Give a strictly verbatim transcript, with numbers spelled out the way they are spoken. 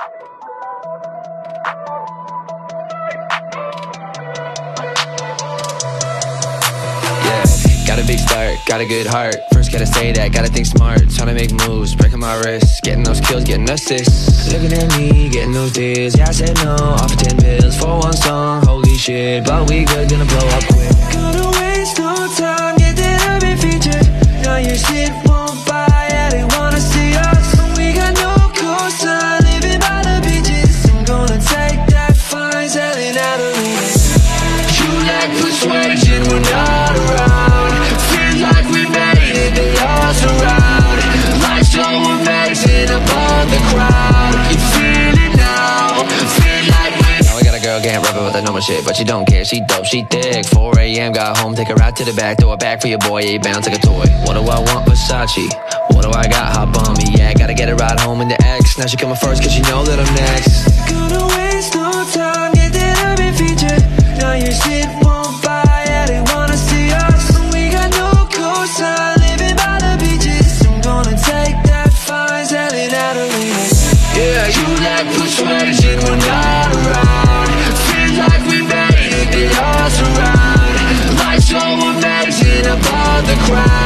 Got a big start, got a good heart. First gotta say that, gotta think smart. Tryna make moves, breaking my wrists. Getting those kills, getting assists. Looking at me, getting those deals. Yeah, I said no, off for ten bills for one song. Holy shit, but we good, gonna blow up quick. Gonna waste no time, get that urban feature. Now your shit won't buy, yeah, they wanna see us. We got no cosign, living by the beaches. I'm gonna take that fine, selling out of leaves. You lack persuasion, we're not around. Can't rap about that normal shit, but she don't care, she dope, she thick. Four A M got home, take her out to the back, throw it back for your boy, yeah, bounce like a toy. What do I want, Versace? What do I got, hop on me, yeah, gotta get her ride home in the X. Now she coming first, cause she know that I'm next. Gonna waste no time, get that urban feature. Now your shit won't buy, yeah, they wanna see us. We got no cosign, living by the beaches. I'm gonna take that fine, selling out of leaves. Yeah, you lack persuasion, we're not around. The crowd